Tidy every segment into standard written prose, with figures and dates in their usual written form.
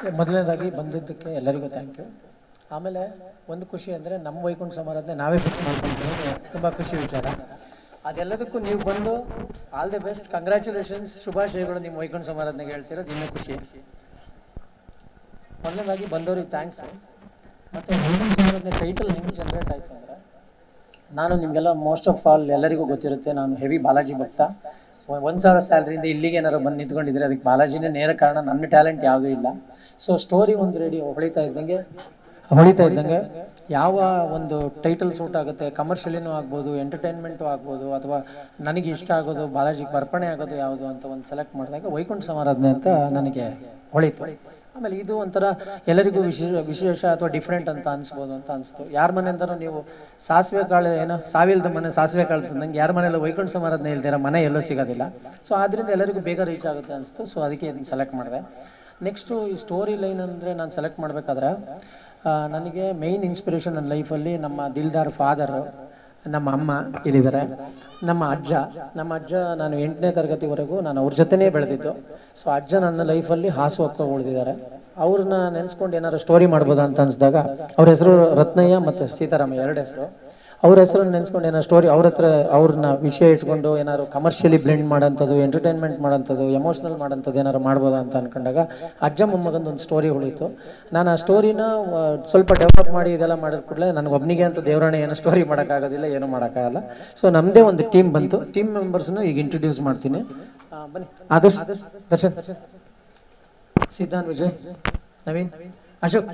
ಮೊದಲನೇದಾಗಿ ಬಂದಿದ್ದಕ್ಕೆ ಎಲ್ಲರಿಗೂ ಥ್ಯಾಂಕ್ ಯು. ಆಮೇಲೆ ಒಂದು ಖುಷಿ ಅಂದರೆ ನಮ್ಮ ವೈಕುಂಠ ಸಮಾರಾಧನೆ ನಾವೇ ಫಿಕ್ಸ್ ಮಾಡ್ಕೊಂತೀವಿ, ತುಂಬ ಖುಷಿ ವಿಚಾರ. ಅದೆಲ್ಲದಕ್ಕೂ ನೀವು ಬಂದು ಆಲ್ ದಿ ಬೆಸ್ಟ್, ಕಂಗ್ರ್ಯಾಚುಲೇಷನ್ಸ್, ಶುಭಾಶಯಗಳು ನಿಮ್ಮ ವೈಕುಂಠ ಸಮಾರಾಧನೆಗೆ ಹೇಳ್ತಿರೋದು ಇನ್ನೂ ಖುಷಿ. ಮೊದಲನೇದಾಗಿ ಬಂದವ್ರಿಗೆ ಥ್ಯಾಂಕ್ಸ್. ಮತ್ತು ವೈಕುಂಠ ಸಮಾರಾಧನೆ ಟೈಟಲ್ ಹೆಂಗೆ ಜನ್ರೇಟ್ ಆಯಿತು ಅಂದರೆ, ನಾನು ನಿಮಗೆಲ್ಲ ಮೋಸ್ಟ್ ಆಫ್ ಆಲ್ ಎಲ್ಲರಿಗೂ ಗೊತ್ತಿರುತ್ತೆ, ನಾನು ಹೆವಿ ಬಾಲಾಜಿ ಭಕ್ತ. 1,000 ಸ್ಯಾಲ್ರಿಯಿಂದ ಇಲ್ಲಿಗೆ ಏನಾರು ಬಂದು ನಿಂತ್ಕೊಂಡಿದ್ರೆ ಅದಕ್ಕೆ ಬಾಲಾಜಿನೇ ನೇರ ಕಾರಣ, ನನ್ನ ಟ್ಯಾಲೆಂಟ್ ಯಾವುದೂ ಇಲ್ಲ. ಸೊ ಸ್ಟೋರಿ ಒಂದು ರೆಡಿ ಹೊಳಿತಾ ಇದ್ದಂಗೆ ಯಾವ ಒಂದು ಟೈಟಲ್ ಸೂಟ್ ಆಗುತ್ತೆ, ಕಮರ್ಷಿಯಲಿನೂ ಆಗ್ಬೋದು, ಎಂಟರ್ಟೈನ್ಮೆಂಟು ಆಗ್ಬೋದು, ಅಥವಾ ನನಗೆ ಇಷ್ಟ ಆಗೋದು ಬಾಲಾಜಿಗೆ ಬರ್ಪಣೆ ಆಗೋದು ಯಾವುದು ಅಂತ ಒಂದು ಸೆಲೆಕ್ಟ್ ಮಾಡಿದಾಗ ವೈಕುಂಠ ಸಮಾರಾಧನೆ ಅಂತ ನನಗೆ ಹೊಳಿತು. ಆಮೇಲೆ ಇದು ಒಂಥರ ಎಲ್ಲರಿಗೂ ವಿಶೇಷ ಅಥವಾ ಡಿಫ್ರೆಂಟ್ ಅಂತ ಅನಿಸ್ಬೋದು ಅಂತ ಅನಿಸ್ತು. ಯಾರ ಮನೆಯಿಂದನೂ ನೀವು ಸಾಸಿವೆ ಕಾಳು ಏನೋ ಸಾವಿಲ್ದ ಮನೆ ಸಾಸಿವೆ ಕಾಳು ತಂದಂಗೆ ಯಾರ ಮನೆಯಲ್ಲ ವೈಕುಂಠ ಸಮಾರಾಧನೆ ಹೇಳ್ತೀರ, ಮನೆ ಎಲ್ಲೂ ಸಿಗೋದಿಲ್ಲ. ಸೊ ಆದ್ದರಿಂದ ಎಲ್ಲರಿಗೂ ಬೇಗ ರೀಚ್ ಆಗುತ್ತೆ ಅನಿಸ್ತು. ಸೊ ಅದಕ್ಕೆ ಇದನ್ನು ಸೆಲೆಕ್ಟ್ ಮಾಡಿದೆ. ನೆಕ್ಸ್ಟು ಈ ಸ್ಟೋರಿ ಲೈನ್ ಅಂದರೆ ನಾನು ಸೆಲೆಕ್ಟ್ ಮಾಡಬೇಕಾದ್ರೆ ನನಗೆ ಮೇಯ್ನ್ ಇನ್ಸ್ಪಿರೇಷನ್ ನನ್ನ ಲೈಫಲ್ಲಿ ನಮ್ಮ ದಿಲ್ದಾರ್ ಫಾದರು, ನಮ್ಮ ಅಮ್ಮ ಇಲ್ಲಿದ್ದಾರೆ, ನಮ್ಮ ಅಜ್ಜ ನಾನು 8ನೇ ತರಗತಿವರೆಗೂ ನಾನು ಅವ್ರ ಜೊತೆನೇ ಬೆಳೆದಿದ್ದು. ಸೊ ಅಜ್ಜ ನನ್ನ ಲೈಫಲ್ಲಿ ಹಾಸುಹೊಕ್ಕಾಗಿ ಉಳಿದಿದ್ದಾರೆ. ಅವ್ರನ್ನ ನೆನೆಸ್ಕೊಂಡು ಏನಾರು ಸ್ಟೋರಿ ಮಾಡ್ಬೋದಾ ಅಂತ ಅನಿಸಿದಾಗ, ಅವ್ರ ಹೆಸರು ರತ್ನಯ್ಯ ಮತ್ತು ಸೀತಾರಾಮಯ್ಯ, 2 ಹೆಸರು. ಅವ್ರ ಹೆಸರನ್ನು ನೆನೆಸ್ಕೊಂಡು ಏನಾರು ಸ್ಟೋರಿ ಅವ್ರನ್ನ ವಿಷಯ ಇಟ್ಕೊಂಡು ಏನಾದ್ರು ಕಮರ್ಷಿಯಲಿ ಬ್ಲೆಂಡ್ ಮಾಡೋಂಥದ್ದು, ಎಂಟರ್ಟೈನ್ಮೆಂಟ್ ಮಾಡೋಂಥದ್ದು, ಎಮೋಷ್ನಲ್ ಮಾಡೋಂಥದ್ದು ಏನಾರು ಮಾಡ್ಬೋದಾ ಅಂತ ಅನ್ಕೊಂಡಾಗ ಅಜ್ಜ ಮೊಮ್ಮಗಂದು ಒಂದು ಸ್ಟೋರಿ ಉಳಿತು. ನಾನು ಆ ಸ್ಟೋರಿನ ಸ್ವಲ್ಪ ಡೆವಲಪ್ ಮಾಡಿ ಇದೆಲ್ಲ ಮಾಡಿದ ಕೂಡಲೇ ನನಗೆ ಒಬ್ಬನಿಗೆ ಅಂತ ದೇವರಾಣೆ ಏನೋ ಸ್ಟೋರಿ ಮಾಡೋಕ್ಕಾಗೋದಿಲ್ಲ, ಏನೂ ಮಾಡೋಕ್ಕಾಗಲ್ಲ. ಸೊ ನಮ್ಮದೇ ಒಂದು ಟೀಮ್ ಬಂತು. ಟೀಮ್ ಮೆಂಬರ್ಸ್ನು ಈಗ ಇಂಟ್ರೊಡ್ಯೂಸ್ ಮಾಡ್ತೀನಿ. ಬನ್ನಿ. ಆದರ್ಶ್, ದರ್ಶನ್, ಸಿದ್ಧಾಂತ್, ವಿಜಯ್, ನವೀನ್, ಅಶೋಕ್,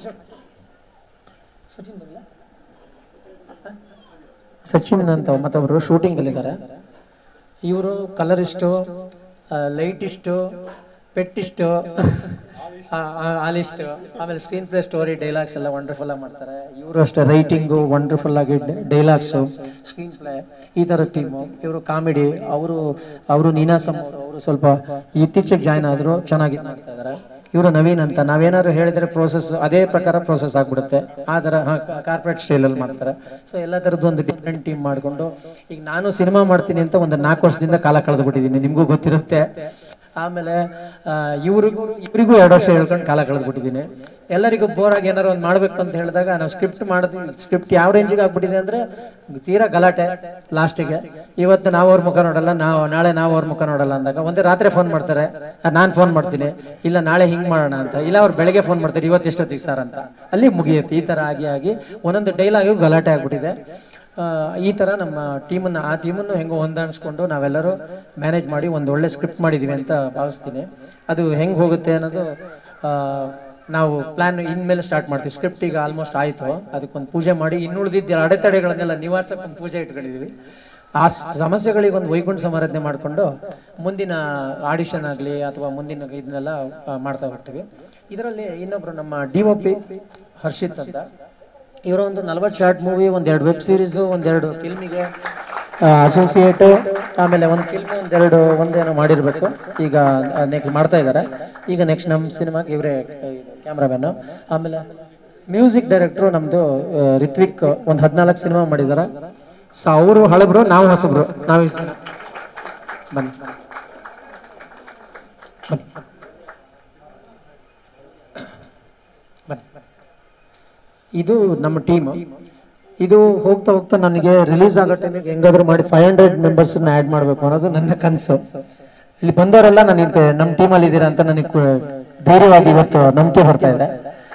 ಸಚಿನ್ ಅಂತ ಮತ್ತೊಬ್ಬರು ಶೂಟಿಂಗಲ್ಲಿದ್ದಾರೆ. ಇವರು ಕಲರಿಸ್ಟು, ಲೈಟಿಸ್ಟು, ಪೆಟ್ಟಿಸ್ಟು, ಆಲಿಸ್ಟು, ಆಮೇಲೆ ಸ್ಕ್ರೀನ್ ಪ್ಲೇ, ಸ್ಟೋರಿ, ಡೈಲಾಗ್ಸ್ ಎಲ್ಲ ವಂಡರ್ಫುಲ್ ಆಗಿ ಮಾಡ್ತಾರೆ. ಇವರು ಅಷ್ಟೇ ರೈಟಿಂಗು ವಂಡರ್ಫುಲ್ ಆಗಿ, ಡೈಲಾಗ್ಸು, ಸ್ಕ್ರೀನ್ ಪ್ಲೇ, ಈ ಥರ ಟೀಮು. ಇವರು ಕಾಮಿಡಿ, ಅವರು ನೀನಾಸಮ್ ಅವರು ಸ್ವಲ್ಪ ಇತ್ತೀಚೆಗೆ ಜಾಯ್ನ್ ಆದರು, ಚೆನ್ನಾಗಿ ಮಾಡ್ತಾ ಇದ್ದಾರೆ. ಇವರು ನವೀನ್ ಅಂತ, ನಾವೇನಾದ್ರು ಹೇಳಿದ್ರೆ ಪ್ರೋಸೆಸ್ ಅದೇ ಪ್ರಕಾರ ಪ್ರೋಸೆಸ್ ಆಗ್ಬಿಡುತ್ತೆ, ಆ ಥರ ಕಾರ್ಪೊರೇಟ್ ಸ್ಟೈಲಲ್ಲಿ ಮಾಡ್ತಾರೆ. ಸೊ ಎಲ್ಲ ಥರದ್ದು ಒಂದು ಡಿಫ್ರೆಂಟ್ ಟೀಮ್ ಮಾಡಿಕೊಂಡು ಈಗ ನಾನು ಸಿನಿಮಾ ಮಾಡ್ತೀನಿ ಅಂತ ಒಂದು 4 ವರ್ಷದಿಂದ ಕಾಲ ಕಳೆದುಬಿಟ್ಟಿದ್ದೀನಿ, ನಿಮಗೂ ಗೊತ್ತಿರುತ್ತೆ. ಆಮೇಲೆ ಇವ್ರಿಗೂ 2 ವರ್ಷ ಹೇಳ್ಕೊಂಡು ಕಾಲ ಕಳೆದ್ಬಿಟ್ಟಿದ್ದೀನಿ. ಎಲ್ಲರಿಗೂ ಬೋರಾಗಿ ಏನಾರು ಒಂದು ಮಾಡ್ಬೇಕು ಅಂತ ಹೇಳಿದಾಗ ನಾವು ಸ್ಕ್ರಿಪ್ಟ್ ಯಾವ ರೇಂಜಿಗೆ ಆಗ್ಬಿಟ್ಟಿದೆ ಅಂದರೆ ತೀರಾ ಗಲಾಟೆ. ಲಾಸ್ಟಿಗೆ ಇವತ್ತು ನಾವು ಅವ್ರ ಮುಖ ನೋಡಲ್ಲ, ನಾಳೆ ನಾವು ಅವ್ರ ಮುಖ ನೋಡಲ್ಲ ಅಂದಾಗ ಒಂದೇ ರಾತ್ರಿ ಫೋನ್ ಮಾಡ್ತಾರೆ, ನಾನು ಫೋನ್ ಮಾಡ್ತೀನಿ, ಇಲ್ಲ ನಾಳೆ ಹಿಂಗೆ ಮಾಡೋಣ ಅಂತ, ಇಲ್ಲ ಅವ್ರು ಬೆಳಗ್ಗೆ ಫೋನ್ ಮಾಡ್ತಾರೆ, ಇವತ್ತು ಎಷ್ಟೊತ್ತಿಗೆ ಸರ್ ಅಂತ, ಅಲ್ಲಿ ಮುಗಿಯುತ್ತೆ. ಈ ಥರ ಆಗಿ ಒಂದೊಂದು ಡೈಲಾಗು ಗಲಾಟೆ ಆಗ್ಬಿಟ್ಟಿದೆ. ಈ ಥರ ನಮ್ಮ ಟೀಮನ್ನು ಹೆಂಗೋ ಹೊಂದಾಣಿಸ್ಕೊಂಡು ನಾವೆಲ್ಲರೂ ಮ್ಯಾನೇಜ್ ಮಾಡಿ ಒಂದು ಒಳ್ಳೆ ಸ್ಕ್ರಿಪ್ಟ್ ಮಾಡಿದ್ದೀವಿ ಅಂತ ಭಾವಿಸ್ತೀನಿ. ಅದು ಹೆಂಗೆ ಹೋಗುತ್ತೆ ಅನ್ನೋದು ನಾವು ಪ್ಲಾನ್ ಇನ್ಮೇಲೆ ಸ್ಟಾರ್ಟ್ ಮಾಡ್ತೀವಿ. ಸ್ಕ್ರಿಪ್ಟ್ ಈಗ ಆಲ್ಮೋಸ್ಟ್ ಆಯಿತು, ಅದಕ್ಕೊಂದು ಪೂಜೆ ಮಾಡಿ ಇನ್ನುಳಿದಿದ್ದ ಅಡೆತಡೆಗಳನ್ನೆಲ್ಲ ನಿವಾರಿಸಕ್ಕೆ ಒಂದು ಪೂಜೆ ಇಟ್ಕೊಂಡಿದ್ದೀವಿ. ಆ ಸಮಸ್ಯೆಗಳಿಗೆ ಒಂದು ವೈಕುಂಠ ಸಮಾರಾಧನೆ ಮಾಡಿಕೊಂಡು ಮುಂದಿನ ಆಡಿಷನ್ ಆಗಲಿ ಅಥವಾ ಮುಂದಿನ ಇದನ್ನೆಲ್ಲ ಮಾಡ್ತಾ ಹೋಗ್ತೀವಿ. ಇದರಲ್ಲಿ ಇನ್ನೊಬ್ರು ನಮ್ಮ DOP ಹರ್ಷಿತ್ ಅಂತ, ಇವರ ಒಂದು 40 ಶಾರ್ಟ್ ಮೂವಿ, 1-2 ವೆಬ್ ಸೀರೀಸು, 1-2 ಫಿಲ್ಮಿಗೆ ಅಸೋಸಿಯೇಟು, ಆಮೇಲೆ ಒಂದು ಫಿಲ್ಮ್ ಒಂದೇನೋ ಮಾಡಿರಬೇಕು. ಈಗ ನೆಕ್ಸ್ಟ್ ಮಾಡ್ತಾ ಇದ್ದಾರೆ. ಈಗ ನೆಕ್ಸ್ಟ್ ನಮ್ಮ ಸಿನಿಮಾಗೆ ಇವರೇ ಕ್ಯಾಮ್ರಾಮ್ಯಾನು. ಆಮೇಲೆ ಮ್ಯೂಸಿಕ್ ಡೈರೆಕ್ಟ್ರು ನಮ್ಮದು ರಿತ್ವಿಕ್, ಒಂದು 14 ಸಿನಿಮಾ ಮಾಡಿದ್ದಾರೆ. ಸೊ ಅವರು ಹಳಬ್ರು, ನಾವು ಹೊಸಬ್ರು. ನಾವು ಬನ್ನಿ ಇದು ನಮ್ಮ ಟೀಮ್. ಇದು ಹೋಗ್ತಾ ಹೋಗ್ತಾ ನನಗೆ ರಿಲೀಸ್ ಆಗೋ ಟೈಮಿಗೆ ಹೆಂಗಾದ್ರೂ ಮಾಡಿ 500 ಮೆಂಬರ್ಸ್ನ ಆ್ಯಡ್ ಮಾಡಬೇಕು ಅನ್ನೋದು ನನ್ನ ಕನಸು. ಇಲ್ಲಿ ಬಂದವರೆಲ್ಲ ನನಗೆ ನಮ್ಮ ಟೀಮಲ್ಲಿ ಇದ್ದೀರಾ ಅಂತ ನನಗೆ ಧೈರ್ಯವಾಗಿ ಇವತ್ತು ನಂಬಿಕೆ ಬರ್ತಾ ಇದೆ.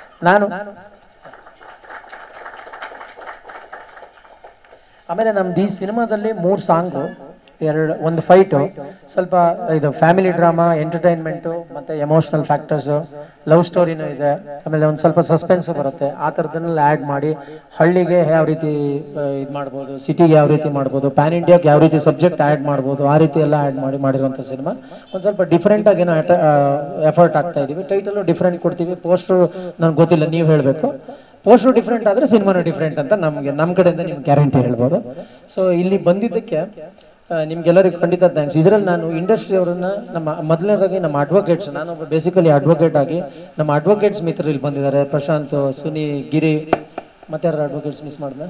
ಆಮೇಲೆ ನಮ್ದು ಈ ಸಿನಿಮಾದಲ್ಲಿ 3 ಸಾಂಗು, ಒಂದು ಫೈಟು, ಸ್ವಲ್ಪ ಇದು ಫ್ಯಾಮಿಲಿ ಡ್ರಾಮಾ, ಎಂಟರ್ಟೈನ್ಮೆಂಟು, ಮತ್ತು ಎಮೋಷ್ನಲ್ ಫ್ಯಾಕ್ಟರ್ಸು, ಲವ್ ಸ್ಟೋರಿನೂ ಇದೆ. ಆಮೇಲೆ ಒಂದು ಸ್ವಲ್ಪ ಸಸ್ಪೆನ್ಸು ಬರುತ್ತೆ. ಆ ಥರದನ್ನೆಲ್ಲ ಆ್ಯಡ್ ಮಾಡಿ ಹಳ್ಳಿಗೆ ಯಾವ ರೀತಿ ಇದು ಮಾಡ್ಬೋದು, ಸಿಟಿಗೆ ಯಾವ ರೀತಿ ಮಾಡ್ಬೋದು, ಪ್ಯಾನ್ ಇಂಡಿಯಾಗೆ ಯಾವ ರೀತಿ ಸಬ್ಜೆಕ್ಟ್ ಆ್ಯಡ್ ಮಾಡ್ಬೋದು, ಆ ರೀತಿ ಎಲ್ಲ ಆ್ಯಡ್ ಮಾಡಿರೋಂಥ ಸಿನಿಮಾ. ಒಂದು ಸ್ವಲ್ಪ ಡಿಫ್ರೆಂಟಾಗಿ ಏನೋ ಎಫರ್ಟ್ ಆಗ್ತಾ ಇದ್ದೀವಿ. ಟೈಟಲು ಡಿಫ್ರೆಂಟ್ ಕೊಡ್ತೀವಿ. ಪೋಸ್ಟ್ರು ನನಗೆ ಗೊತ್ತಿಲ್ಲ, ನೀವು ಹೇಳಬೇಕು. ಪೋಸ್ಟ್ರು ಡಿಫ್ರೆಂಟ್ ಆದರೆ ಸಿನಿಮಾನು ಡಿಫ್ರೆಂಟ್ ಅಂತ ನಮ್ಮ ಕಡೆಯಿಂದ ನಿಮ್ಗೆ ಗ್ಯಾರಂಟಿ ಹೇಳ್ಬೋದು. ಸೊ ಇಲ್ಲಿ ಬಂದಿದ್ದಕ್ಕೆ ನಿಮ್ಗೆಲ್ಲರಿಗೂ ಖಂಡಿತ ಥ್ಯಾಂಕ್ಸ್. ಇದರಲ್ಲಿ ನಾನು ಇಂಡಸ್ಟ್ರಿ ಅವರನ್ನ, ಮೊದಲನೇದಾಗಿ ನಮ್ಮ ಅಡ್ವೊಕೇಟ್ಸ್, ನಾನೊಬ್ಬ ಬೇಸಿಕಲಿ ಅಡ್ವೊಕೇಟ್ ಆಗಿ ನಮ್ಮ ಅಡ್ವೊಕೇಟ್ಸ್ ಮಿತ್ರರು ಇಲ್ಲಿ ಬಂದಿದ್ದಾರೆ. ಪ್ರಶಾಂತ್, ಸುನಿ, ಗಿರಿ, ಮತ್ತೆ ಯಾರು ಅಡ್ವೊಕೇಟ್ಸ್ ಮಿಸ್ ಮಾಡಿದೆ?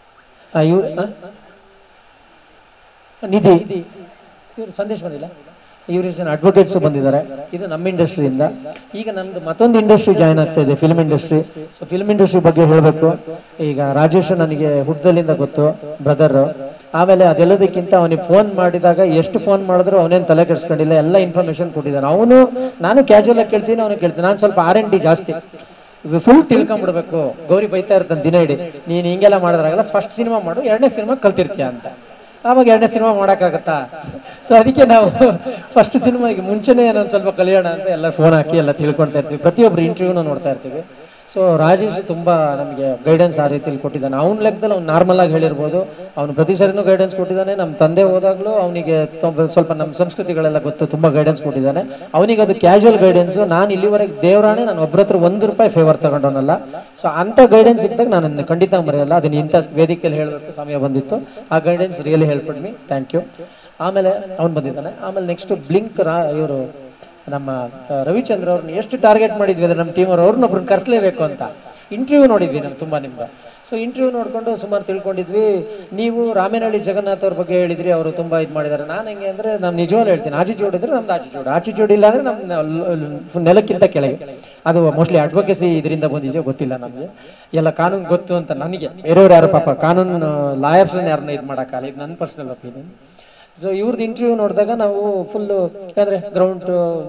ನಿಧಿ, ಇವರು ಸಂದೇಶ್ ಬಂದಿಲ್ಲ. ಇವರು ಜನ ಅಡ್ವೊಕೇಟ್ಸ್ ಬಂದಿದ್ದಾರೆ. ಇದು ನಮ್ಮ ಇಂಡಸ್ಟ್ರಿಯಿಂದ. ಈಗ ನಮ್ದು ಮತ್ತೊಂದು ಇಂಡಸ್ಟ್ರಿ ಜಾಯ್ನ್ ಆಗ್ತಾ ಇದೆ, film industry. So film industry ಬಗ್ಗೆ ಹೇಳಬೇಕು. ಈಗ ರಾಜೇಶ್ ನನಗೆ ಹುಟ್ಟದಲ್ಲಿಂದ ಗೊತ್ತು, ಬ್ರದರ್. ಆಮೇಲೆ ಅದೆಲ್ಲದಕ್ಕಿಂತ ಅವನಿಗೆ ಫೋನ್ ಮಾಡಿದಾಗ ಎಷ್ಟು ಫೋನ್ ಮಾಡಿದ್ರು ಅವನೇನು ತಲೆ ಕೆಡಿಸ್ಕೊಂಡಿಲ್ಲ, ಎಲ್ಲ ಇನ್ಫಾರ್ಮೇಶನ್ ಕೊಟ್ಟಿದ್ದಾನೆ. ನಾನು ಕ್ಯಾಶುವಲ್ ಆಗಿ ಕೇಳ್ತೀನಿ, ಅವನು ಕೇಳ್ತೀನಿ. ನಾನು ಸ್ವಲ್ಪ R&D ಜಾಸ್ತಿ, ಫುಲ್ ತಿಳ್ಕೊಂಡ್ಬಿಡ್ಬೇಕು. ಗೌರಿ ಬೈತಾ ಇರ್ತಾನೆ ದಿನ ಇಡೀ, ನೀನು ಹಿಂಗೆಲ್ಲ ಮಾಡಿದ್ರಾಗಲ್ಲ, ಫಸ್ಟ್ ಸಿನಿಮಾ ಮಾಡು, 2ನೇ ಸಿನಿಮಾ ಕಲ್ತಿರ್ತೀಯ ಅಂತ. ಆವಾಗ 2ನೇ ಸಿನಿಮಾ ಮಾಡೋಕ್ಕಾಗತ್ತಾ? ಸೊ ಅದಕ್ಕೆ ನಾವು ಫಸ್ಟ್ ಸಿನಿಮಾಗೆ ಮುಂಚೆನೇ ನಾನು ಸ್ವಲ್ಪ ಕಲಿಯೋಣ ಅಂತ ಎಲ್ಲ ಫೋನ್ ಹಾಕಿ ಎಲ್ಲ ತಿಳ್ಕೊಳ್ತಾ ಇರ್ತೀವಿ. ಪ್ರತಿಯೊಬ್ಬರು ಇಂಟರ್ವ್ಯೂನ ನೋಡ್ತಾ ಇರ್ತೀವಿ. ಸೊ ರಾಜೇಶ್ ತುಂಬಾ ನಮಗೆ ಗೈಡೆನ್ಸ್ ಆ ರೀತಿಯಲ್ಲಿ ಕೊಟ್ಟಿದ್ದಾನೆ. ಅವ್ನ ಲೆಕ್ಕದಲ್ಲಿ ಅವ್ನು ನಾರ್ಮಲ್ ಆಗಿ ಹೇಳಿರ್ಬೋದು, ಅವ್ನು ಪ್ರತಿ ಸರಿನೂ ಗೈಡೆನ್ಸ್ ಕೊಟ್ಟಿದ್ದಾನೆ. ನಮ್ಮ ತಂದೆ ಹೋದಾಗ್ಲೂ ಅವನಿಗೆ ಸ್ವಲ್ಪ ನಮ್ಮ ಸಂಸ್ಕೃತಿಗಳೆಲ್ಲ ಗೊತ್ತು, ತುಂಬಾ ಗೈಡೆನ್ಸ್ ಕೊಟ್ಟಿದ್ದಾನೆ. ಅವನಿಗೆ ಅದು ಕ್ಯಾಶುವಲ್ ಗೈಡೆನ್ಸ್. ನಾನು ಇಲ್ಲಿವರೆಗೆ ದೇವರಾಣೆ ನಾನು ಒಬ್ಬರ ಹತ್ರ ₹1 ಫೇವರ್ ತಗೊಂಡವನಲ್ಲ. ಸೊ ಅಂತ ಗೈಡೆನ್ಸ್ ಇದ್ದಾಗ ನಾನು ಖಂಡಿತ ಮರೆಯಲ್ಲ. ಅದನ್ನ ಇಂಥ ವೇದಿಕೆಯಲ್ಲಿ ಹೇಳಬೇಕು ಸಮಯ ಬಂದಿತ್ತು. ಆ ಗೈಡೆನ್ಸ್ ರಿಯಲಿ ಹೇಳ್ಕೊಡ್ಮಿ, ಥ್ಯಾಂಕ್ ಯು. ಆಮೇಲೆ ಅವ್ನು ಬಂದಿದ್ದಾನೆ. ಆಮೇಲೆ ನೆಕ್ಸ್ಟ್ ಬ್ಲಿಂಕ್ ಇವರು ನಮ್ಮ ರವಿಚಂದ್ರ ಅವ್ರನ್ನ ಎಷ್ಟು ಟಾರ್ಗೆಟ್ ಮಾಡಿದ್ವಿ ಅಂದ್ರೆ ನಮ್ಮ ಟೀಮ್ ಅವ್ರನ್ನೊಬ್ರನ್ನ ಕರ್ಸ್ಲೇಬೇಕು ಅಂತ. ಇಂಟರ್ವ್ಯೂ ನೋಡಿದ್ವಿ ನಾವು ತುಂಬಾ ನಿಮ್ಗೆ. ಸೊ ಇಂಟರ್ವ್ಯೂ ನೋಡ್ಕೊಂಡು ಸುಮಾರು ತಿಳ್ಕೊಂಡಿದ್ವಿ. ನೀವು ರಾಮೇನಹಳ್ಳಿ ಜಗನ್ನಾಥ್ ಅವ್ರ ಬಗ್ಗೆ ಹೇಳಿದ್ರಿ, ಅವರು ತುಂಬಾ ಇದು ಮಾಡಿದ್ದಾರೆ. ನಾನು ಹೆಂಗೆ ಅಂದ್ರೆ ನಾನು ನಿಜವಾಗ್ಲೂ ಹೇಳ್ತೀನಿ, ಆಚಿಚೂಡ್ ಇದ್ರೆ ನಮ್ದು ಆಚಿಚೂಡ್ ಇಲ್ಲ ಅಂದ್ರೆ ನಮ್ಮ ನೆಲಕ್ಕಿಂತ ಕೆಳಗೆ. ಅದು ಮೋಸ್ಟ್ಲಿ ಅಡ್ವೊಕೇಸಿ ಇದರಿಂದ ಬಂದಿದೆಯೋ ಗೊತ್ತಿಲ್ಲ ನಮಗೆ. ಎಲ್ಲ ಕಾನೂನು ಗೊತ್ತು ಅಂತ ನನಗೆ, ಬೇರೆಯವ್ರು ಯಾರು ಪಾಪ ಕಾನೂನು ಲಾಯರ್ಸ್ ಯಾರನ್ನ ಇದು ಮಾಡೋಕ್ಕಲ್ಲ. ಇದು ನನ್ನ ಪರ್ಸನಲ್ ಒಪಿನಿಯನ್. ಸೊ ಇವ್ರದ್ದು ಇಂಟರ್ವ್ಯೂ ನೋಡಿದಾಗ ನಾವು ಫುಲ್ಲು ಅಂದರೆ ground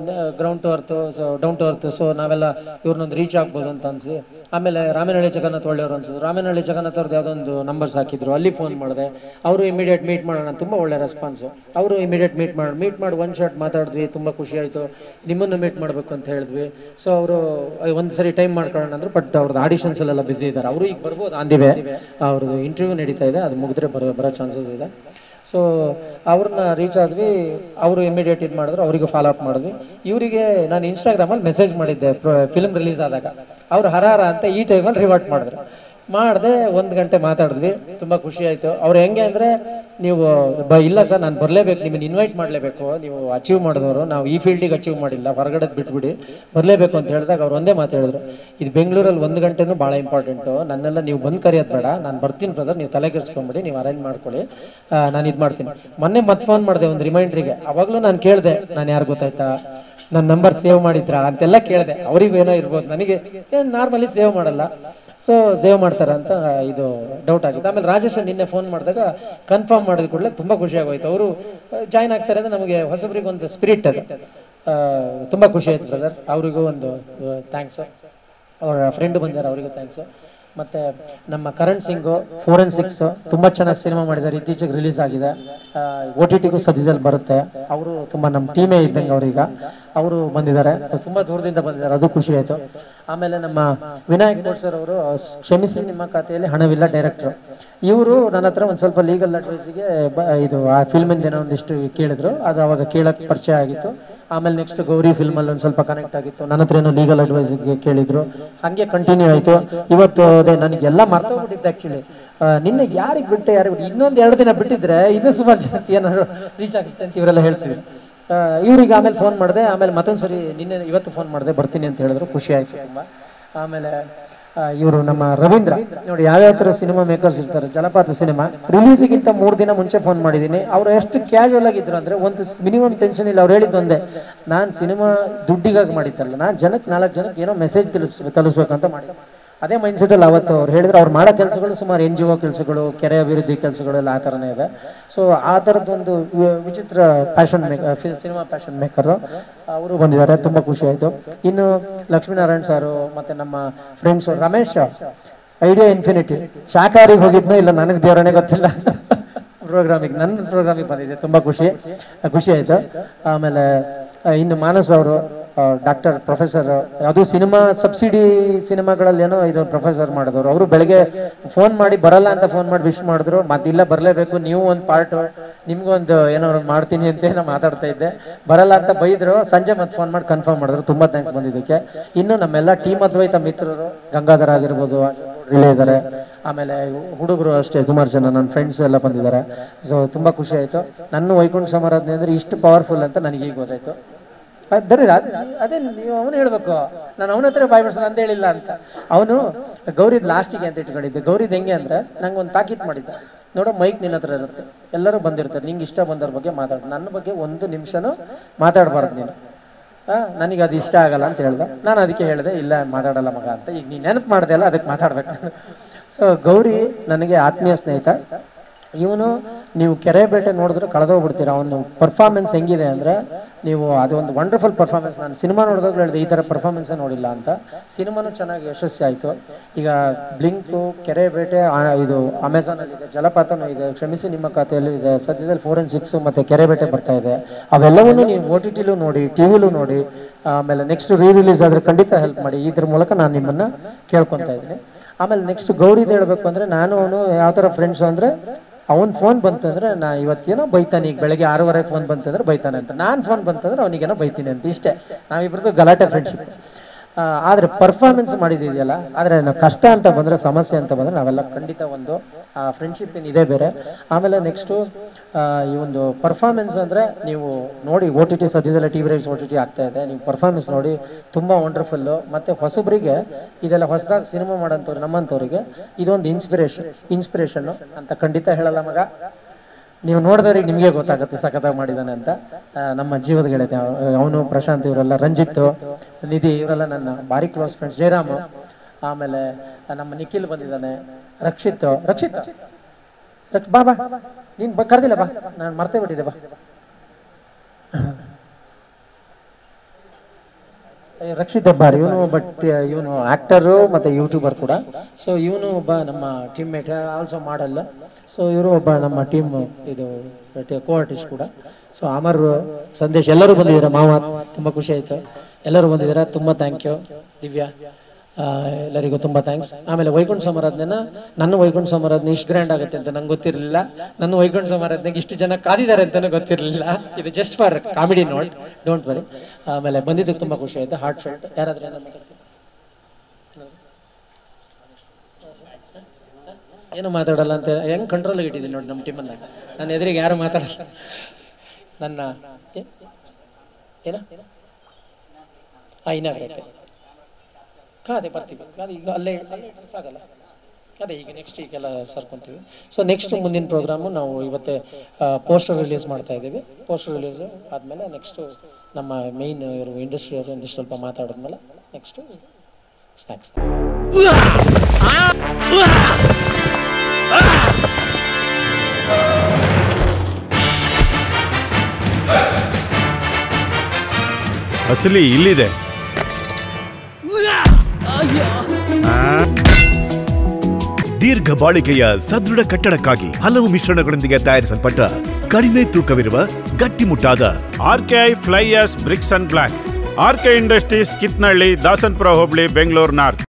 to earth, so down to earth. So ನಾವೆಲ್ಲ ಇವ್ರನ್ನೊಂದು ರೀಚ್ ಆಗ್ಬೋದು ಅಂತ ಅನ್ಸಿ, ಆಮೇಲೆ ರಾಮೇನಹಳ್ಳಿ ಜಗನ್ನಾಥ್ ಒಳ್ಳೆಯವರು ಅನ್ಸಿದ್ರು. ರಾಮೇನಹಳ್ಳಿ ಜಗನ್ನಾಥ್ ಅವ್ರದ್ದು ಯಾವುದೊಂದು ನಂಬರ್ಸ್ ಹಾಕಿದ್ರು, ಅಲ್ಲಿ ಫೋನ್ ಮಾಡಿದೆ. ಅವರು ಇಮಿಡಿಯೇಟ್ ಮೀಟ್ ಮಾಡೋಣ, ತುಂಬ ಒಳ್ಳೆ ರೆಸ್ಪಾನ್ಸು. ಅವರು ಇಮಿಡಿಯೇಟ್ ಮೀಟ್ ಮಾಡಿ ಒನ್ ಶಾಟ್ ಮಾತಾಡಿದ್ವಿ, ತುಂಬ ಖುಷಿ ಆಯಿತು. ನಿಮ್ಮನ್ನು ಮೀಟ್ ಮಾಡಬೇಕು ಅಂತ ಹೇಳಿದ್ವಿ. ಸೊ ಅವರು ಒಂದು ಸರಿ ಟೈಮ್ ಮಾಡ್ಕೊಳ್ಳೋಣ ಅಂದರು. ಬಟ್ ಅವ್ರದ್ದು ಆಡಿಷನ್ಸ್ ಎಲ್ಲ ಬಿಸಿ ಇದ್ದಾರೆ. ಅವರು ಈಗ ಬರ್ಬೋದು ಅಂದಿವೆ, ಅವ್ರದ್ದು ಇಂಟರ್ವ್ಯೂ ನಡೀತಾ ಇದೆ, ಅದು ಮುಗಿದ್ರೆ ಬರೋ ಚಾನ್ಸಸ್ ಇದೆ. ಸೊ ಅವ್ರನ್ನ ರೀಚ್ ಆದ್ವಿ. ಅವರು ಇಮಿಡಿಯೇಟ್ ಇದು ಮಾಡಿದ್ರು, ಅವರಿಗೆ ಫಾಲೋ ಅಪ್ ಮಾಡಿದ್ವಿ. ಇವರಿಗೆ ನಾನು ಇನ್ಸ್ಟಾಗ್ರಾಮಲ್ಲಿ ಮೆಸೇಜ್ ಮಾಡಿದ್ದೆ ಫಿಲ್ಮ್ ರಿಲೀಸ್ ಆದಾಗ. ಅವ್ರು ಹರಾರ ಅಂತ ಈ ಟೈಮಲ್ಲಿ ರಿವರ್ಟ್ ಮಾಡಿದ್ರು. 1 ಗಂಟೆ ಮಾತಾಡಿದ್ವಿ, ತುಂಬ ಖುಷಿ ಆಯಿತು. ಅವ್ರು ಹೆಂಗೆ ಅಂದರೆ, ನೀವು ಇಲ್ಲ ಸರ್ ನಾನು ಬರಲೇಬೇಕು, ನಿಮ್ಮನ್ನು ಇನ್ವೈಟ್ ಮಾಡಲೇಬೇಕು, ನೀವು ಅಚೀವ್ ಮಾಡಿದವರು, ನಾವು ಈ ಫೀಲ್ಡಿಗೆ ಅಚೀವ್ ಮಾಡಿಲ್ಲ, ಹೊರಗಡೆ ಬಿಟ್ಬಿಡಿ, ಬರಲೇಬೇಕು ಅಂತ ಹೇಳಿದಾಗ ಅವ್ರು ಒಂದೇ ಮಾತು ಹೇಳಿದ್ರು, ಇದು ಬೆಂಗಳೂರಲ್ಲಿ 1 ಗಂಟೆನೂ ಭಾಳ ಇಂಪಾರ್ಟೆಂಟು, ನನ್ನೆಲ್ಲ ನೀವು ಬಂದು ಕರೆಯೋದು ಬೇಡ, ನಾನು ಬರ್ತೀನಿ ಬ್ರದರ್, ನೀವು ತಲೆ ಕೆಡಿಸ್ಕೊಂಬಿಡಿ, ನೀವು ಅರೇಂಜ್ ಮಾಡ್ಕೊಳ್ಳಿ, ನಾನು ಇದು ಮಾಡ್ತೀನಿ. ಮೊನ್ನೆ ಮತ್ತೆ ಫೋನ್ ಮಾಡಿದೆ ಒಂದು ರಿಮೈಂಡ್ರಿಗೆ. ಅವಾಗಲೂ ನಾನು ಕೇಳಿದೆ, ನಾನು ಯಾರು ಗೊತ್ತಾಯ್ತಾ, ನನ್ನ ನಂಬರ್ ಸೇವ್ ಮಾಡಿದ್ರಾ ಅಂತೆಲ್ಲ ಕೇಳಿದೆ. ಅವ್ರಿಗೂ ಏನೋ ಇರ್ಬೋದು, ನನಗೆ ನಾರ್ಮಲಿ ಸೇವ್ ಮಾಡಲ್ಲ. ಸೊ ಸೇವ್ ಮಾಡ್ತಾರೆ ಅಂತ ಇದು ಡೌಟ್ ಆಗಿತ್ತು. ಆಮೇಲೆ ರಾಜೇಶ್ ನಿನ್ನೆ ಫೋನ್ ಮಾಡಿದಾಗ ಕನ್ಫರ್ಮ್ ಮಾಡಿದ ಕೂಡಲೇ ತುಂಬ ಖುಷಿ ಆಗೋಯ್ತು. ಅವರು ಜಾಯ್ನ್ ಆಗ್ತಾರೆ ಅಂದರೆ ನಮಗೆ ಹೊಸಬ್ರಿಗೆ ಒಂದು ಸ್ಪಿರಿಟ್ ಅದು, ತುಂಬ ಖುಷಿ ಆಯ್ತು ಬ್ರದರ್. ಅವರಿಗೂ ಒಂದು ಥ್ಯಾಂಕ್ಸ್. ಅವರ ಫ್ರೆಂಡ್ ಬಂದಾರೆ, ಅವರಿಗೂ ಥ್ಯಾಂಕ್ಸ್. ಮತ್ತು ನಮ್ಮ ಕರಣ್ ಸಿಂಗು ಫೋರೆನ್ಸಿಕ್ಸ್ ತುಂಬ ಚೆನ್ನಾಗಿ ಸಿನಿಮಾ ಮಾಡಿದ್ದಾರೆ, ಇತ್ತೀಚೆಗೆ ರಿಲೀಸ್ ಆಗಿದೆ, OTTಗೂ ಸದ್ಯದಲ್ಲಿ ಬರುತ್ತೆ. ಅವರು ತುಂಬ ನಮ್ಮ ಟೀಮೇ ಇದ್ದಂಗೆ ಅವರೀಗ. ಅವರು ಬಂದಿದ್ದಾರೆ, ತುಂಬ ದೂರದಿಂದ ಬಂದಿದ್ದಾರೆ, ಅದು ಖುಷಿ ಆಯಿತು. ಆಮೇಲೆ ನಮ್ಮ ವಿನಾಯಕ್ ಗೋಡ್ ಸರ್ ಅವರು ಕ್ಷಮಿಸಿ ನಿಮ್ಮ ಖಾತೆಯಲ್ಲಿ ಹಣವಿಲ್ಲ ಡೈರೆಕ್ಟ್ರು. ಇವರು ನನ್ನ ಹತ್ರ ಒಂದು ಸ್ವಲ್ಪ ಲೀಗಲ್ ಅಡ್ವೈಸಿಗೆ ಇದು ಆ ಫಿಲ್ಮಿಂದ ಏನೋ ಒಂದಿಷ್ಟು ಕೇಳಿದ್ರು, ಅದು ಅವಾಗ ಕೇಳಕ್ಕೆ ಪರಿಚಯ ಆಗಿತ್ತು. ಆಮೇಲೆ ನೆಕ್ಸ್ಟ್ ಗೌರಿ ಫಿಲ್ಮಲ್ಲಿ ಒಂದು ಸ್ವಲ್ಪ ಕನೆಕ್ಟ್ ಆಗಿತ್ತು, ನನ್ನ ಹತ್ರ ಏನೋ ಲೀಗಲ್ ಅಡ್ವೈಸಿಗೆ ಕೇಳಿದ್ರು, ಹಾಗೆ ಕಂಟಿನ್ಯೂ ಆಯಿತು. ಇವತ್ತು ಅದೇ ನನಗೆಲ್ಲ ಮರ್ತೋಗ್ಬಿಟ್ಟಿತ್ತು ಆ್ಯಕ್ಚುಲಿ. ನಿನ್ನೆ ಯಾರಿಗೆ ಬಿಟ್ಟೆ ಇನ್ನೊಂದು 2 ದಿನ ಬಿಟ್ಟಿದ್ರೆ ಇನ್ನೂ ಸುಮಾರು ಜನಕ್ಕೆ ಏನಾದ್ರು ರೀಚ್ ಆಗುತ್ತೆ ಅಂತ ಇವರೆಲ್ಲ ಹೇಳ್ತೀವಿ. ಇವ್ರಿಗೆ ಆಮೇಲೆ ಫೋನ್ ಮಾಡಿದೆ, ಆಮೇಲೆ ಮತ್ತೊಂದು ಸರಿ ಇವತ್ತು ಫೋನ್ ಮಾಡಿದೆ, ಬರ್ತೀನಿ ಅಂತ ಹೇಳಿದ್ರು, ಖುಷಿ ಆಯಿತು ತುಂಬ. ಆಮೇಲೆ ಇವರು ನಮ್ಮ ರವೀಂದ್ರ ನೋಡಿ, ಯಾವ್ಯಾವ ಥರ ಸಿನಿಮಾ ಮೇಕರ್ಸ್ ಇರ್ತಾರೆ. ಜಲಪಾತ ಸಿನಿಮಾ ರಿಲೀಸಿಗಿಂತ 3 ದಿನ ಮುಂಚೆ ಫೋನ್ ಮಾಡಿದ್ದೀನಿ. ಅವ್ರು ಎಷ್ಟು ಕ್ಯಾಶುವಲ್ ಆಗಿದ್ರು ಅಂದರೆ, ಒಂದು ಮಿನಿಮಮ್ ಟೆನ್ಷನ್ ಇಲ್ಲ. ಅವ್ರು ಹೇಳಿದ್ದು ಒಂದೇ, ನಾನು ಸಿನಿಮಾ ದುಡ್ಡಿಗಾಗಿ ಮಾಡಿದ್ದಲ್ಲ, ನಾನು 4 ಜನಕ್ಕೆ ಏನೋ ಮೆಸೇಜ್ ತಲುಪಿಸ್ಬೇಕಂತ ಮಾಡಿದ್ದೆ. ಅದೇ ಮೈಂಡ್ಸೆಟಲ್ಲಿ ಅವತ್ತು ಅವ್ರು ಹೇಳಿದ್ರು. ಅವ್ರು ಮಾಡೋ ಕೆಲಸಗಳು ಸುಮಾರು NGO ಕೆಲಸಗಳು, ಕೆರೆ ಅಭಿವೃದ್ಧಿ ಕೆಲಸಗಳು ಎಲ್ಲ ಆ ಥರನೇ ಇದೆ. ಸೊ ಆ ಥರದ್ದೊಂದು ವಿಚಿತ್ರ ಪ್ಯಾಷನ್ ಸಿನಿಮಾ ಪ್ಯಾಷನ್ ಮೇಕರು ಅವರು ಬಂದಿದ್ದಾರೆ, ತುಂಬ ಖುಷಿ ಆಯಿತು. ಇನ್ನು ಲಕ್ಷ್ಮೀನಾರಾಯಣ್ ಸಾರು ಮತ್ತು ನಮ್ಮ ಫ್ರೆಂಡ್ಸು ರಮೇಶ್ ಐಡಿಯಾ ಇನ್ಫಿನಿಟಿ ಶಾಖಾರಿಗೆ ಹೋಗಿದ್ನೋ ಇಲ್ಲ ನನಗೆ ದೇವರೇ ಗೊತ್ತಿಲ್ಲ, ನನ್ನ ಪ್ರೋಗ್ರಾಮಿಗೆ ಬಂದಿದೆ, ತುಂಬ ಖುಷಿ ಆಯಿತು. ಆಮೇಲೆ ಇನ್ನು ಮಾನಸ್ ಅವರು ಡಾಕ್ಟರ್ ಪ್ರೊಫೆಸರ್, ಅದು ಸಿನಿಮಾ ಸಬ್ಸಿಡಿ ಸಿನಿಮಾಗಳಲ್ಲಿ ಏನೋ ಇದು ಪ್ರೊಫೆಸರ್ ಮಾಡಿದವರು. ಅವರು ಬೆಳಗ್ಗೆ ಫೋನ್ ಮಾಡಿ ಬರಲ್ಲ ಅಂತ ಫೋನ್ ಮಾಡಿ ವಿಶ್ ಮಾಡಿದ್ರು, ಮತ್ತಿಲ್ಲ ಬರಲೇಬೇಕು, ನೀವು ಒಂದು ಪಾರ್ಟ್ ನಿಮ್ಗೊಂದು ಏನೋ ಮಾಡ್ತೀನಿ ಅಂತ ನಾನು ಮಾತಾಡ್ತಾ ಇದ್ದೆ, ಬರಲ್ಲ ಅಂತ ಬೈದ್ರು. ಸಂಜೆ ಮತ್ತೆ ಫೋನ್ ಮಾಡಿ ಕನ್ಫರ್ಮ್ ಮಾಡಿದ್ರು, ತುಂಬ ಥ್ಯಾಂಕ್ಸ್ ಬಂದಿದ್ದಕ್ಕೆ. ಇನ್ನು ನಮ್ಮೆಲ್ಲ ಟೀಮ್ ಅದ್ವೈತ ಮಿತ್ರರು, ಗಂಗಾಧರ ಆಗಿರ್ಬೋದು, ಇದ್ದಾರೆ. ಆಮೇಲೆ ಹುಡುಗರು ಅಷ್ಟೇ ಸುಮಾರು ಜನ ನನ್ನ ಫ್ರೆಂಡ್ಸ್ ಎಲ್ಲ ಬಂದಿದ್ದಾರೆ. ಸೊ ತುಂಬ ಖುಷಿ ಆಯಿತು. ನನ್ನ ವೈಕುಂಠ ಸಮಾರಾಧನೆ ಅಂದರೆ ಇಷ್ಟು ಪವರ್ಫುಲ್ ಅಂತ ನನಗೆ ಈಗ ಗೊತ್ತಾಯ್ತು. ಅದೇ ನೀವು ಅವನು ಹೇಳ್ಬೇಕು, ನಾನು ಅವನ ಹತ್ರ ಬಾಯ್ ಬಿಡ್ಸೋಣ ಅಂತ ಹೇಳಿಲ್ಲ ಅಂತ. ಅವನು ಗೌರಿದ್ ಲಾಸ್ಟಿಗೆ ಅಂತ ಇಟ್ಕೊಂಡಿದ್ದೆ. ಗೌರಿದ್ ಹೆಂಗೆ ಅಂದ್ರೆ ನಂಗೆ ಒಂದು ತಾಕೀತ್ ಮಾಡಿದ್ದ, ನೋಡೋ ಮೈಕ್ ನಿನ್ನ ಹತ್ರ ಇರುತ್ತೆ, ಎಲ್ಲರೂ ಬಂದಿರ್ತಾರೆ, ನಿಂಗೆ ಇಷ್ಟ ಬಂದವ್ರ ಬಗ್ಗೆ ಮಾತಾಡು, ನನ್ನ ಬಗ್ಗೆ ಒಂದು ನಿಮಿಷನೂ ಮಾತಾಡಬಾರ್ದು ನೀನು. ನನಗೆ ಅದು ಇಷ್ಟ ಆಗಲ್ಲ ಅಂತ ಹೇಳ್ದೆ. ನಾನು ಅದಕ್ಕೆ ಹೇಳಿದೆ ಇಲ್ಲ ಮಾತಾಡಲ್ಲ ಮಗ ಅಂತ. ಈಗ ನೀನು ನೆನಪು ಮಾಡಿದೆ ಅಲ್ಲ, ಅದಕ್ಕೆ ಮಾತಾಡ್ಬೇಕು. ಸೊ ಗೌರಿ ನನಗೆ ಆತ್ಮೀಯ ಸ್ನೇಹಿತ. ಇವನು ನೀವು ಕೆರೆಬೇಟೆ ನೋಡಿದ್ರೆ ಕಳೆದೋಗ್ಬಿಡ್ತೀರ. ಅವನು ಪರ್ಫಾರ್ಮೆನ್ಸ್ ಹೆಂಗಿದೆ ಅಂದರೆ ನೀವು ಅದು ಒಂದು ವಂಡರ್ಫುಲ್ ಪರ್ಫಾರ್ಮೆನ್ಸ್. ನಾನು ಸಿನಿಮಾ ನೋಡಿದಾಗ ಹೇಳಿದೆ ಈ ಥರ ಪರ್ಫಾರ್ಮೆನ್ಸೇ ನೋಡಿಲ್ಲ ಅಂತ. ಸಿನಿಮಾನು ಚೆನ್ನಾಗಿ ಯಶಸ್ವಿ ಆಯಿತು. ಈಗ ಬ್ಲಿಂಕು, ಕೆರೆಬೇಟೆ, ಇದು ಅಮೆಝಾನಲ್ಲಿ ಇದೆ, ಜಲಪಾತನೂ ಇದೆ, ಕ್ಷಮಿಸಿ ನಿಮ್ಮ ಖಾತೆಯಲ್ಲಿ ಇದೆ, ಸದ್ಯದಲ್ಲಿ 4 and 6 ಮತ್ತು ಕೆರೆಬೇಟೆ ಬರ್ತಾ ಇದೆ. ಅವೆಲ್ಲವನ್ನೂ ನೀವು OTTಲೂ ನೋಡಿ, ಟಿವಿಲೂ ನೋಡಿ. ಆಮೇಲೆ ನೆಕ್ಸ್ಟ್ ರಿಲೀಸ್ ಆದರೆ ಖಂಡಿತ ಹೆಲ್ಪ್ ಮಾಡಿ. ಇದ್ರ ಮೂಲಕ ನಾನು ನಿಮ್ಮನ್ನು ಕೇಳ್ಕೊತಾ ಇದ್ದೀನಿ. ಆಮೇಲೆ ನೆಕ್ಸ್ಟ್ ಗೌರಿದು ಹೇಳಬೇಕು ಅಂದರೆ, ನಾನು ಅವನು ಯಾವ ಥರ ಫ್ರೆಂಡ್ಸು ಅಂದರೆ, ಅವ್ನು ಫೋನ್ ಬಂತಂದ್ರೆ ನಾ ಇವತ್ತೇನೋ ಬೈತಾನೆ, ಈಗ ಬೆಳಗ್ಗೆ 6:30 ಫೋನ್ ಬಂತಂದ್ರೆ ಬೈತಾನೆ ಅಂತ, ನಾನು ಫೋನ್ ಬಂತಂದ್ರೆ ಅವನಿಗೇನೋ ಬೈತೀನಿ ಅಂತ, ಇಷ್ಟೇ ನಾವಿಬ್ರದ್ದು ಗಲಾಟೆ ಫ್ರೆಂಡ್ಶಿಪ್. ಆದರೆ ಪರ್ಫಾರ್ಮೆನ್ಸ್ ಮಾಡಿದೆಯಲ್ಲ, ಆದರೆ ನಾವು ಕಷ್ಟ ಅಂತ ಬಂದರೆ, ಸಮಸ್ಯೆ ಅಂತ ಬಂದರೆ ನಾವೆಲ್ಲ ಖಂಡಿತ ಒಂದು ಫ್ರೆಂಡ್ಶಿಪ್ ಇದೇ ಬೇರೆ. ಆಮೇಲೆ ನೆಕ್ಸ್ಟು ಈ ಒಂದು ಪರ್ಫಾರ್ಮೆನ್ಸ್ ಅಂದರೆ ನೀವು ನೋಡಿ, OTT ಸದ್ಯದಲ್ಲ ಟಿವಿ ರೈಸ್ OTT ಆಗ್ತಾ ಇದೆ, ನೀವು ಪರ್ಫಾರ್ಮೆನ್ಸ್ ನೋಡಿ, ತುಂಬ ವಂಡರ್ಫುಲ್ಲು. ಮತ್ತು ಹೊಸಬ್ರಿಗೆ ಇದೆಲ್ಲ ಹೊಸದಾಗಿ ಸಿನಿಮಾ ಮಾಡೋಂಥವ್ರು ನಮ್ಮಂಥವ್ರಿಗೆ ಇದೊಂದು ಇನ್ಸ್ಪಿರೇಷನ್ನು ಅಂತ ಖಂಡಿತ ಹೇಳಲ್ಲ ಮಗ. ನೀವು ನೋಡಿದವ್ರಿಗೆ ನಿಮಗೆ ಗೊತ್ತಾಗುತ್ತೆ ಸಖತ್ತಾಗಿ ಮಾಡಿದ್ದಾನೆ ಅಂತ. ನಮ್ಮ ಜೀವದ ಗೆಳತಿ ಅವನು, ಪ್ರಶಾಂತ್, ಇವರೆಲ್ಲ, ರಂಜಿತ್, ನಿಧಿ, ಇವರೆಲ್ಲ ನನ್ನ ಭಾರಿ ಕ್ಲೋಸ್ ಫ್ರೆಂಡ್ಸ್. ಜಯರಾಮ್, ಆಮೇಲೆ ನಮ್ಮ ನಿಖಿಲ್ ಬಂದಿದ್ದಾನೆ, ರಕ್ಷಿತ್ ಬಾ ಬಾ, ನೀನು ಕರೆದಿಲ್ಲ ಬಾ, ನಾನು ಮರ್ತೇ ಬಿಟ್ಟಿದ್ದೆ ಬಾ. ರಕ್ಷಿತ್ ಹೆಬ್ಬಾರ್ ಇವನು, ಬಟ್ ಇವನು ಆಕ್ಟರು ಮತ್ತು ಯೂಟ್ಯೂಬರ್ ಕೂಡ. ಸೊ ಇವನು ಒಬ್ಬ ನಮ್ಮ ಟೀಮ್ ಮೇಟ್, ಆಲ್ಸೋ ಮಾಡಲ್ಲ. ಸೊ ಇವರು ಒಬ್ಬ ನಮ್ಮ ಟೀಮ್ ಇದು ಕೋ ಆರ್ಟಿಸ್ಟ್ ಕೂಡ. ಸೊ ಅಮರ್, ಸಂದೇಶ್ ಎಲ್ಲರೂ ಬಂದಿದ್ದಾರೆ. ಮಾವ, ತುಂಬ ಖುಷಿ ಆಯಿತು, ಎಲ್ಲರೂ ಬಂದಿದ್ದಾರೆ, ತುಂಬ ಥ್ಯಾಂಕ್ ಯು. ದಿವ್ಯಾ, ಎಲ್ಲರಿಗೂ ತುಂಬ ಥ್ಯಾಂಕ್ಸ್. ಆಮೇಲೆ ವೈಕುಂಠ ಸಮಾರಾಧನೆನ, ನನ್ನ ವೈಕುಂಠ ಸಮಾರಾಧನೆ ಇಷ್ಟು ಗ್ರ್ಯಾಂಡ್ ಆಗುತ್ತೆ ಅಂತ ನಂಗೆ ಗೊತ್ತಿರಲಿಲ್ಲ. ನನ್ನ ವೈಕುಂಠ ಸಮಾರಾಧನೆಗೆ ಇಷ್ಟು ಜನ ಕಾದಿದ್ದಾರೆ ಅಂತಲೂ ಗೊತ್ತಿರಲಿಲ್ಲ. ಇದು just for comedy note, don't worry. ಆಮೇಲೆ ಬಂದಿದ್ದಕ್ಕೆ ತುಂಬ ಖುಷಿ ಆಯಿತು, ಹಾರ್ಟ್ ಫೆಲ್ಟ್. ಯಾರಾದ್ರೂ ಏನೋ ಮಾತಾಡ್ತೀವಿ, ಏನು ಮಾತಾಡಲ್ಲ ಅಂತ ಹೆಂಗೆ ಕಂಟ್ರೋಲಾಗಿ ಇಟ್ಟಿದ್ದೀನಿ ನೋಡಿ ನಮ್ಮ ಟೀಮನ್ನ. ನನ್ನ ಎದುರಿಗೆ ಯಾರು ಮಾತಾಡಲ್ಲ. ನನ್ನ ಏನ ಇನ್ನಾಗ್ರೈತೆ ಅದೇ ಬರ್ತೀವಿ, ಅದು ಈಗ ಅಲ್ಲೇ ಸಾಗಲ್ಲ, ಅದೇ ಈಗ ನೆಕ್ಸ್ಟ್ ಈಗೆಲ್ಲ ಸರ್ಕೊಂತೀವಿ. ಸೊ ನೆಕ್ಸ್ಟ್ ಮುಂದಿನ ಪ್ರೋಗ್ರಾಮು ನಾವು ಇವತ್ತೇ ಪೋಸ್ಟರ್ ರಿಲೀಸ್ ಮಾಡ್ತಾ ಇದ್ದೀವಿ. ಪೋಸ್ಟರ್ ರಿಲೀಸು ಆದಮೇಲೆ ನೆಕ್ಸ್ಟು ನಮ್ಮ ಮೇಯ್ನ್ ಇವರು ಇಂಡಸ್ಟ್ರಿ ಅವರು ಒಂದಿಷ್ಟು ಸ್ವಲ್ಪ ಮಾತಾಡಿದ್ಮೇಲೆ ನೆಕ್ಸ್ಟು ಸ್ನ್ಯಾಕ್ಸ್. ಅಸಲಿ ಇಲ್ಲಿದೆ. ದೀರ್ಘ ಬಾಳಿಕೆಯ ಸದೃಢ ಕಟ್ಟಡಕ್ಕಾಗಿ ಹಲವು ಮಿಶ್ರಣಗಳೊಂದಿಗೆ ತಯಾರಿಸಲ್ಪಟ್ಟ ಕಡಿಮೆ ತೂಕವಿರುವ ಗಟ್ಟಿಮುಟ್ಟಾದ RKI fly ash bricks and blocks. RK industries, Kitnalli, Dasanpura hobli, Bengaluru north.